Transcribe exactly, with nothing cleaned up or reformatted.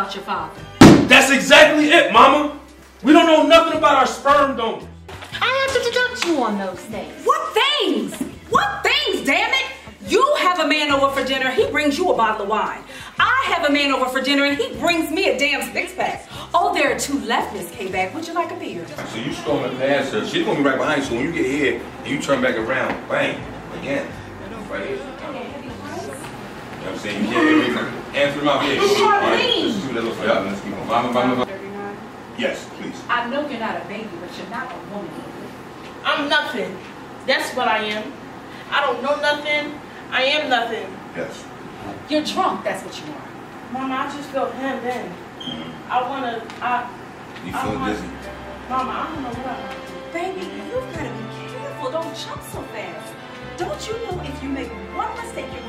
about your father. That's exactly it, Mama. We don't know nothing about our sperm donors. I have to deduct you on those things. What things? What things, damn it? You have a man over for dinner, he brings you a bottle of wine. I have a man over for dinner and he brings me a damn six-pack. Oh, there are two left, Miss K-Bag. Would you like a beer? So you storming past her. She's gonna be right behind you. So when you get here and you turn back around, bang, again. Right here. You know what I'm saying? You can't hear me. Hands through my face. Charlene! Let's see what that looks like. Let's keep on. Mama, mama, mama. Yes, please. I know you're not a baby, but you're not a woman. I'm nothing. That's what I am. I don't know nothing. I am nothing. Yes. You're drunk, that's what you are. Mama, I just feel hemmed in. Mm-hmm. I wanna, I... You I feel want, dizzy? Mama, I don't know what I want to do. Baby, you've got to be careful. Don't jump so fast. Don't you know if you make one mistake, you're